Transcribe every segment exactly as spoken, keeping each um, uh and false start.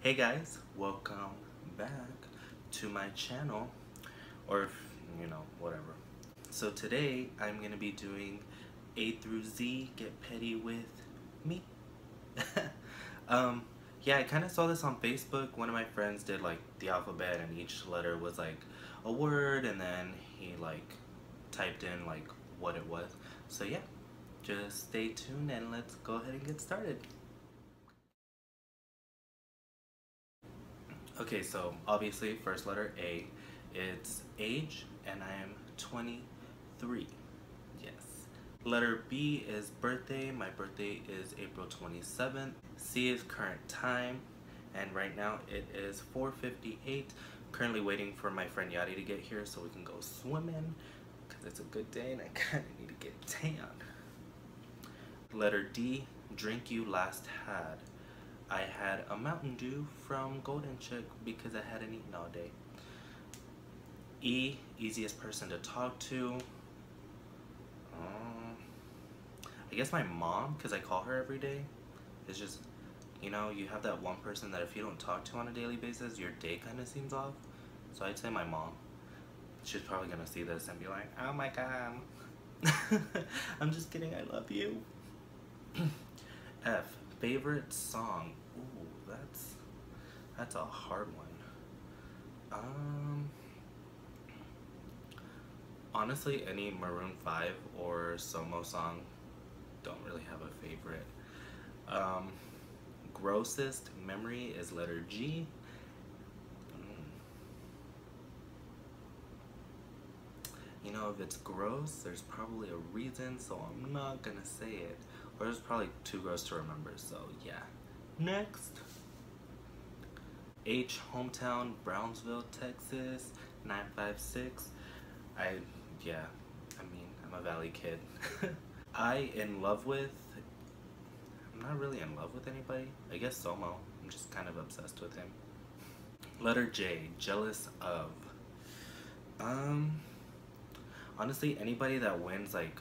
Hey guys, welcome back to my channel, or you know, whatever. So today I'm gonna be doing A through Z, Get Petty with me. um, yeah, I kind of saw this on Facebook. One of my friends did like the alphabet, and each letter was like a word, and then he like typed in like what it was. So yeah, just stay tuned and let's go ahead and get started. Okay, so obviously first letter A, it's age, and I am twenty-three. Yes. Letter B is birthday. My birthday is April twenty-seventh. C is current time, and right now it is four fifty-eight. Currently waiting for my friend Yadi to get here so we can go swimming because it's a good day and I kind of need to get tan. Letter D, drink you last had. I had a Mountain Dew from Golden Chick because I hadn't eaten all day. E, easiest person to talk to. Um, I guess my mom, because I call her every day. It's just, you know, you have that one person that if you don't talk to on a daily basis, your day kind of seems off. So I'd say my mom. She's probably going to see this and be like, oh my god. I'm just kidding, I love you. F, favorite song. Ooh, that's that's a hard one. Um, honestly, any Maroon five or Somo song, don't really have a favorite. Um, grossest memory is letter G. Mm. You know, if it's gross, there's probably a reason, so I'm not gonna say it. Or it's probably too gross to remember, so yeah. Next. H, hometown, Brownsville, Texas, nine five six. I, yeah, I mean, I'm a Valley kid. I, in love with, I'm not really in love with anybody. I guess Somo, I'm just kind of obsessed with him. Letter J, jealous of. Um, honestly, anybody that wins, like,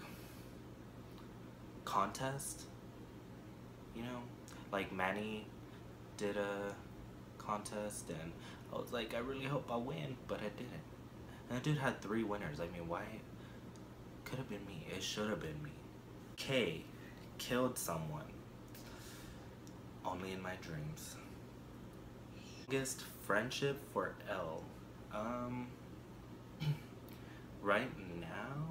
contest, you know, like Manny did a contest and I was like, I really hope I win, but I didn't. And the dude had three winners. I mean, why? Could have been me. It should have been me. K, killed someone. Only in my dreams. Biggest friendship for L. Um, right now,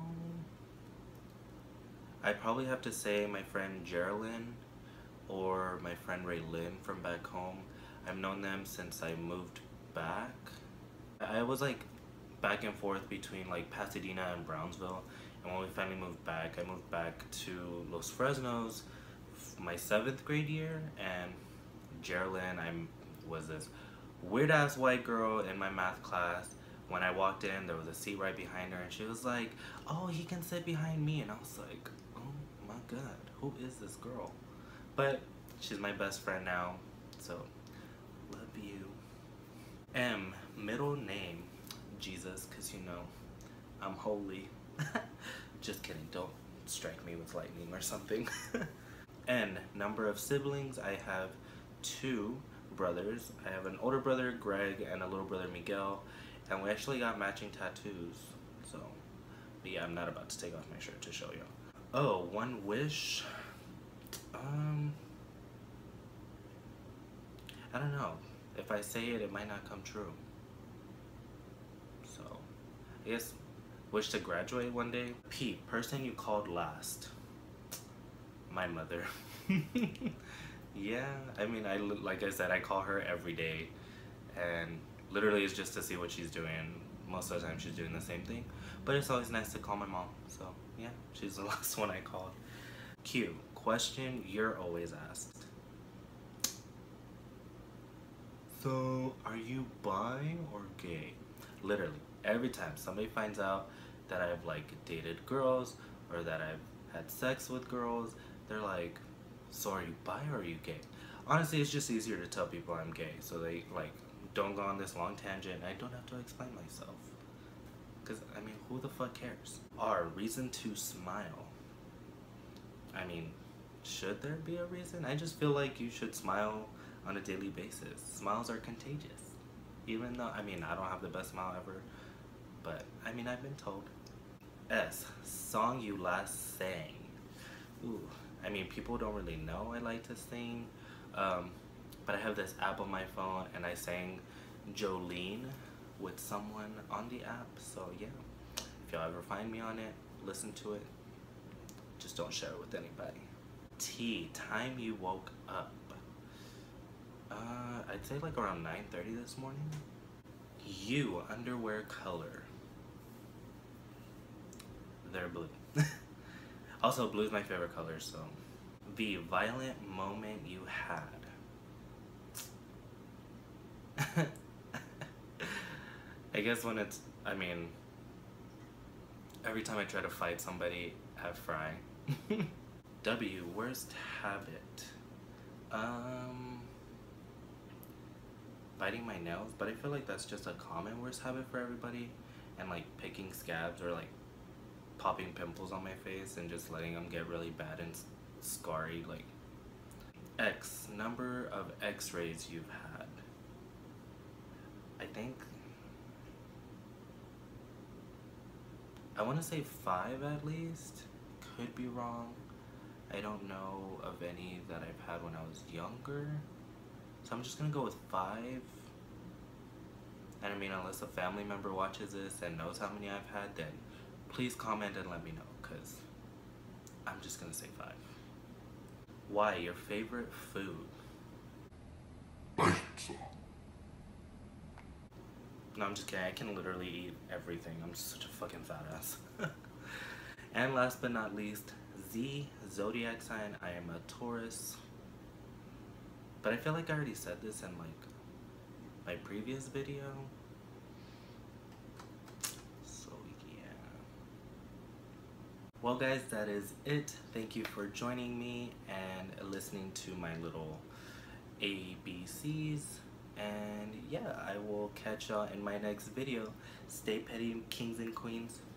I probably have to say my friend Geraldine or my friend Raylyn from back home. I've known them since I moved back. I was like back and forth between like Pasadena and Brownsville, and when we finally moved back, I moved back to Los Fresnos my seventh grade year, and Geraldine, I was this weird ass white girl in my math class. When I walked in, there was a seat right behind her, and she was like, oh, he can sit behind me, and I was like, oh my god, who is this girl? But she's my best friend now, so love you. M, middle name, Jesus, because you know, I'm holy. Just kidding, don't strike me with lightning or something. N, number of siblings, I have two brothers. I have an older brother, Greg, and a little brother, Miguel, and we actually got matching tattoos, so, but yeah, I'm not about to take off my shirt to show you. Oh, one wish, um, I don't know. If I say it, it might not come true. So, I guess, wish to graduate one day. P, person you called last. My mother. Yeah, I mean, I like I said, I call her every day, and literally it's just to see what she's doing. Most of the time she's doing the same thing, but it's always nice to call my mom. So yeah, she's the last one I called. Q, question you're always asked. So, are you bi or gay? Literally, every time somebody finds out that I've like dated girls or that I've had sex with girls, they're like, so are you bi or are you gay? Honestly, it's just easier to tell people I'm gay, so they like don't go on this long tangent. I don't have to explain myself. Because, I mean, who the fuck cares? R, reason to smile. I mean, should there be a reason? I just feel like you should smile on a daily basis. Smiles are contagious. Even though, I mean, I don't have the best smile ever, but I mean, I've been told. S, song you last sang. Ooh, I mean, people don't really know I like to sing, um, but I have this app on my phone, and I sang Jolene with someone on the app, so yeah. If y'all ever find me on it, listen to it. Just don't share it with anybody. T, time you woke up. Uh, I'd say like around nine thirty this morning. U, underwear color. They're blue. Also, blue is my favorite color, so. V, violent moment you had. I guess when it's, I mean, every time I try to fight somebody at Fry. W, worst habit. Um, biting my nails, but I feel like that's just a common worst habit for everybody. And like picking scabs or like popping pimples on my face and just letting them get really bad and scarry. Like, X, number of x-rays you've had. I think, I want to say five at least. Could be wrong. I don't know of any that I've had when I was younger. So I'm just gonna go with five. And I mean, unless a family member watches this and knows how many I've had, then please comment and let me know, because I'm just gonna say five. Y, your favorite food? Pizza. No, I'm just kidding. I can literally eat everything. I'm just such a fucking fat ass. And last but not least, Z, zodiac sign. I am a Taurus. But I feel like I already said this in like my previous video. So yeah. Well guys, that is it. Thank you for joining me and listening to my little A B Cs. And yeah, I will catch y'all in my next video. Stay petty, kings and queens.